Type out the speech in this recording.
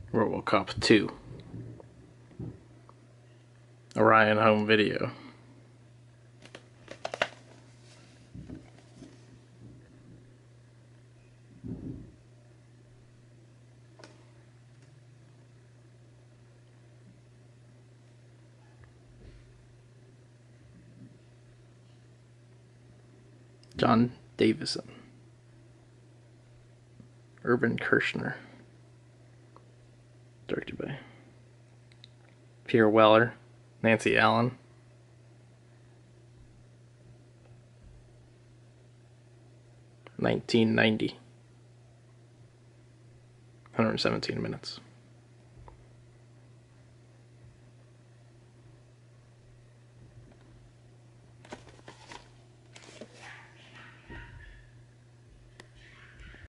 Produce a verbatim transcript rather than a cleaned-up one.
Robocop two. Orion Home Video. John Davison. Irvin Kershner. Directed by Pierre Weller, Nancy Allen. nineteen ninety. one hundred seventeen minutes.